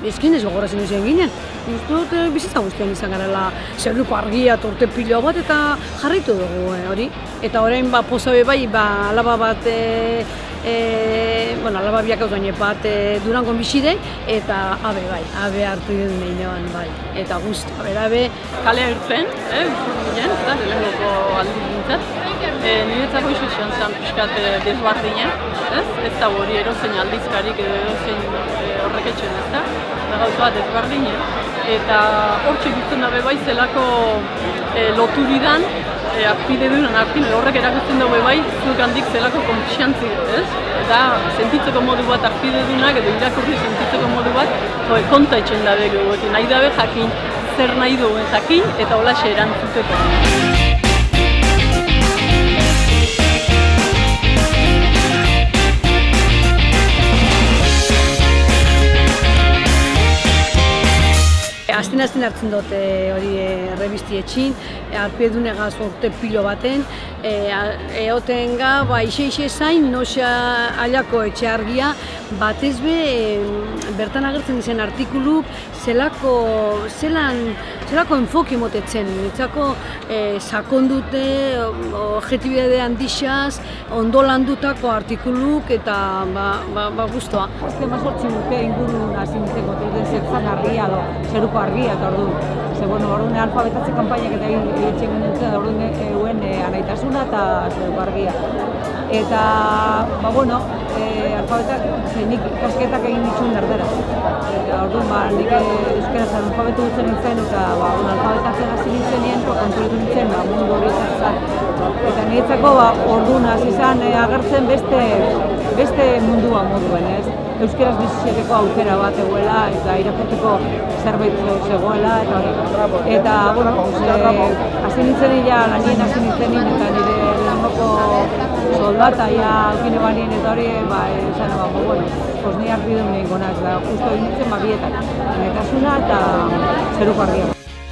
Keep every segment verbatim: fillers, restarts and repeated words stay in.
ezkin ez gogorazen duzien ginen. Uste dut bizitza guztian izan garela zeruko argia, torte pilo bat eta jarraitu dugu hori. Eta orain ba, pozabe bai, ba, alaba bat, e, e, bueno, alaba biak autuan bat e, Durangon bizide, eta abe bai, abe hartu dut neinoan bai. Eta guztu, abe, abe. Kalea irtzen, eh, urtu ginen, eta lehenoko aldi gintzat. E, niretzako iso zion zen pixkat desbardinen, ez? Ez da hori erozein aldizkarik edo erozein e, horrek etxen, ez da? Eta gauza desbardinen. Eta hortxe guztien dabe bai zelako e, loturidan, e, akpide dunan, akpide horrek erakusten dabe bai, zuek handik zelako konfiantzi, ez? Eta sentitzeko modu bat akpide dunak edo irakurri sentitzeko modu bat, joe, konta etxen dabe gehuetik, nahi dabe jakin, zer nahi duen jakin eta holaxe erantzuteko. Azten-azten hartzen dute hori errebisti etxin, arpiedunegaz urte pilo baten, egoten ga, ba, ixe-ixe zain, noxa alako etxe argia, batez be, bertan agertzen dizen artikuluk, zelako, zelan, zelako enfoki motetzen, nitzako sakondute, objetibidade handixaz, ondo landutako artikuluk eta ba guztua. Azte mazortzi dute inguru hasi nintzen gote zertzan argia, zeruko argia eta orduan. Ze, bueno, orduan alfabetatze kanpainak eta egiten nintzen, orduan eguen anaitasuna eta zeruko argia. Eta, ba, bueno, alfabetak, nik ikasketak egin ditxun erdera. Orduan, ba, nik euskaraz alfabetu dutzen nintzen, eta ba, alfabetatzen hasi nintzen nien, kontrolitu nintzen, ba, mundu hori zertzan. Eta niretzako, ba, orduan hasi izan agertzen beste, beste mundua moduen, ez? Euskaraz bizitzeko aukera bat egoela eta irakurteko zerbait zegoela eta hori. Eta, bueno, hasi nintzen ja, lanien hasi nintzen nien eta nire lehenboko soldata ja aukine banien eta hori, ba, esan, ba, bueno, pos ni arpidun nien gonaz, da, justo egin nintzen, ba, bietak, netasuna eta zeruko argia.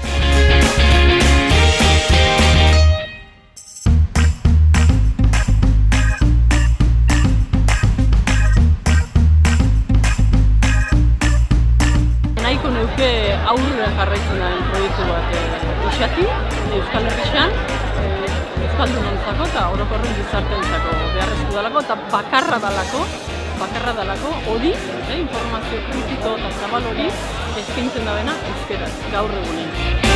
Aurrera jarraitzen daren proiektu bat Ixati, Euskal Herrixan, Euskaldunontzako eta orokorren gizarteentzako beharrezko dalako eta bakarra dalako, bakarra dalako hori, informazio kritiko eta zabal hori eskaintzen dabena euskaraz gaur egunen.